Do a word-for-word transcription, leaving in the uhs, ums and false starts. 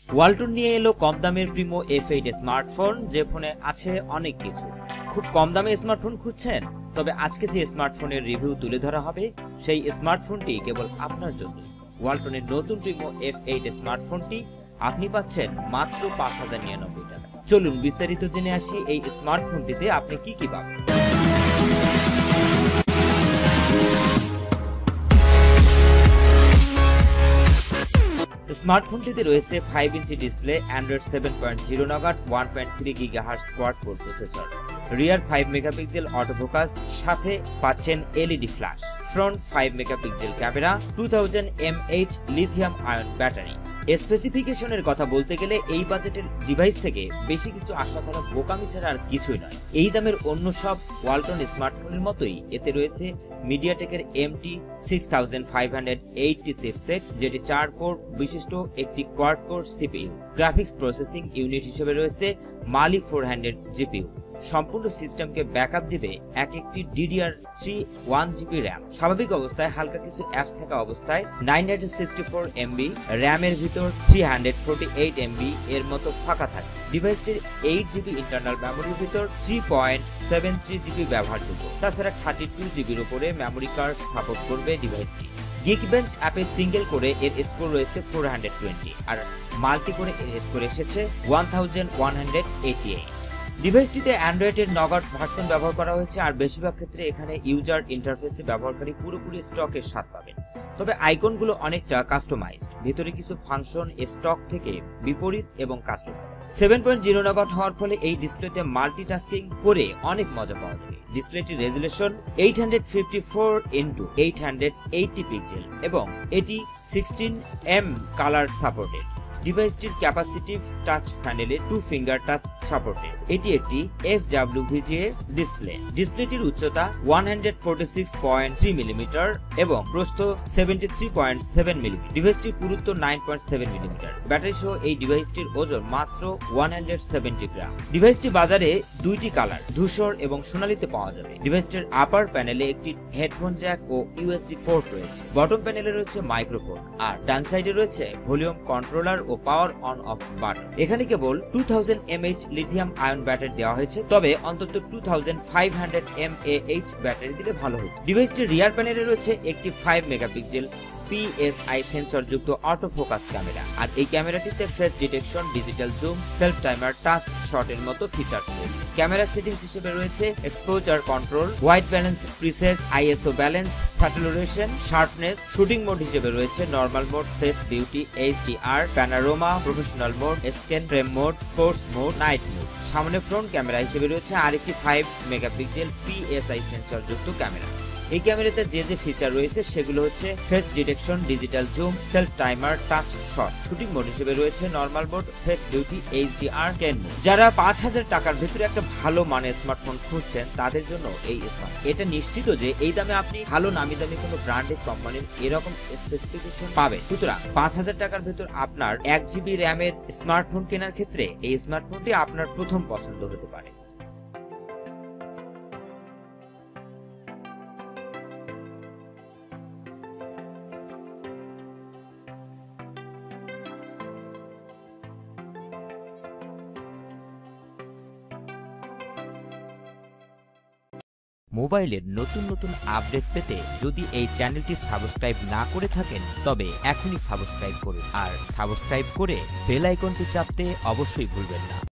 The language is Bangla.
ওয়ালটন নিয়ে এলো কম দামের প্রিমো এফ এইট স্মার্টফোন, যে ফোনে আছে অনেক কিছু। খুব কম দামে স্মার্টফোন খুঁজছেন? তবে আজকে যে স্মার্টফোনের রিভিউ তুলে ধরা হবে সেই স্মার্টফোনটি কেবল আপনার জন্য। ওয়ালটনের নতুন প্রিমো এফ এইট স্মার্টফোনটি আপনি পাচ্ছেন মাত্র পাঁচ হাজার নিরানব্বই টাকা। চলুন বিস্তারিত জেনে আসি এই স্মার্টফোনটিতে আপনি কি কি পাবেন। স্মার্টফোনটিতে রয়েছে five inch display, Android seven point zero Nougat, one point three gigahertz quad core processor, rear five megapixel autofocus, সাথে পাচ্ছেন LED flash, front five megapixel camera, two thousand mAh lithium ion battery. স্পেসিফিকেশনের কথা বলতে গেলে এই বাজেটের ডিভাইস থেকে বেশি কিছু আশা করা বোকামি ছাড়া আর কিছুই নয়। এই দামের অন্য সব ওয়ালটন স্মার্টফোনের মতোই এতে রয়েছে মিডিয়াটেকের MT six thousand five hundred eighty chipset, যেটি চার কোর বিশিষ্ট একটি quad core CPU. Graphics processing unit হিসেবে রয়েছে মালি ফোর হান্ড্রেড জিপিইউ। সম্পূর্ণ সিস্টেমকে ব্যাকআপ দিবে এক একটি DDR three one GB RAM. স্বাভাবিক অবস্থায় হালকা কিছু অ্যাপস থাকা অবস্থায় nine hundred sixty four MB র্যামের ভিতর three hundred forty eight MB এর মতো ফাঁকা থাকে। ডিভাইসটির এইট জিবি ইন্টারনাল মেমোরির ভিতর three point seven three GB ব্যবহারযোগ্য। তাছাড়া থার্টি টু জিবির উপরে মেমোরি কার্ড সাপোর্ট করবে ডিভাইসটি। গিকবেঞ্চ অ্যাপে সিঙ্গেল করে এর স্কোর রয়েছে ফোর হান্ড্রেড টোয়েন্টি, আর মাল্টি করে এর স্কোর এসেছে one thousand one hundred eighty eight. ডিভাইসটিতে অ্যান্ড্রয়েডের নগদ ভার্সন ব্যবহার করা হয়েছে, আর বেশিরভাগ ক্ষেত্রে এখানে ইউজার ইন্টারফেসে ব্যবহারকারী পুরোপুরি স্টকের স্বাদ পাবেন। তবে আইকনগুলো অনেকটা কাস্টমাইজড, ভিতরে কিছু ফাংশন স্টক থেকে বিপরীত এবং কাস্টমাইজ। সেভেন পয়েন্ট জিরো নগদ হওয়ার ফলে এই ডিসপ্লেতে মাল্টিটাস্কিং করে অনেক মজা পাওয়া যাবে। ডিসপ্লেটির resolution eight hundred fifty four into eight hundred eighty pixel এবং এটি সিক্সটিন এম কালার সাপোর্টেড। ডিভাইসটির ক্যাপাসিটিভ টাচ প্যানেলে টু ফিঙ্গার টাচ সাপোর্টেড। এটি একটি F W V G A display. ডিসপ্লেটির উচ্চতা one hundred forty six point three millimetre এবং প্রস্থ seventy three point seven millimetre. ডিভাইসটির পুরুত্ব nine point seven millimetre. Battery সহ এই ডিভাইসটির ওজন মাত্র ওয়ান হান্ড্রেড সেভেন্টি গ্রাম। ডিভাইসটি বাজারে দুইটি কালার, ধূসর এবং সোনালীতে পাওয়া যাবে। ডিভাইসটির আপার প্যানেলে একটি হেডফোন জ্যাক ও ইউএসবি পোর্ট রয়েছে। বটম প্যানেলে রয়েছে মাইক্রোফোন, আর ডান সাইডে রয়েছে ভলিউম কন্ট্রোলার ও পাওয়ার অন অফ বাটন। এখানে কেবল two thousand mAh lithium ion battery দেওয়া হয়েছে, তবে অন্তত two thousand five hundred mAh battery দিলে ভালো হতো। ডিভাইসটির রিয়ার প্যানেলে রয়েছে একটি ফাইভ মেগাপিক্সেল পিএসআই সেন্সর যুক্ত অটো ফোকাস ক্যামেরা, আর এই ক্যামেরাটিতে face detection, digital zoom, self timer, task শটের মতো ফিচার্স রয়েছে। ক্যামেরা সেটিংস হিসেবে রয়েছে exposure control, white balance presets, ISO balance, saturation, sharpness. Shooting mode হিসেবে রয়েছে normal mode, face beauty, HDR, panorama, professional mode, scan frame mode, sports mode, night mode. সামনে ফ্রন্ট ক্যামেরা হিসেবে রয়েছে আরেকটি ফাইভ মেগাপিক্সেল পিএসআই সেন্সর যুক্ত ক্যামেরা। এই ক্যামেরাতে যে যে ফিচার রয়েছে সেগুলো হচ্ছে face detection, digital zoom, self timer, touch shot. Shooting mode হিসেবে রয়েছে normal mode, face beauty, HDR, can mode. যারা পাঁচ হাজার টাকার ভেতরে একটা ভালো মানের স্মার্টফোন খুঁজছেন তাদের জন্য এই স্মার্ট। এটা নিশ্চিত যে এই দামে আপনি ভালো নামি দামি কোনো ব্র্যান্ডেড কোম্পানির এরকম স্পেসিফিকেশন পাবেন। সুতরাং পাঁচ হাজার টাকার ভেতর আপনার এক জিবি র্যামের স্মার্টফোন কেনার ক্ষেত্রে এই স্মার্টফোনটি আপনার প্রথম পছন্দ হতে পারে। মোবাইলের নতুন নতুন আপডেট পেতে যদি এই চ্যানেলটি সাবস্ক্রাইব না করে থাকেন তবে এখনই সাবস্ক্রাইব করুন, আর সাবস্ক্রাইব করে বেল আইকনটি চাপতে অবশ্যই ভুলবেন না।